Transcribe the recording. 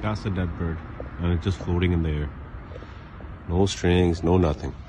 That's a dead bird, and it's just floating in the air. No strings, no nothing.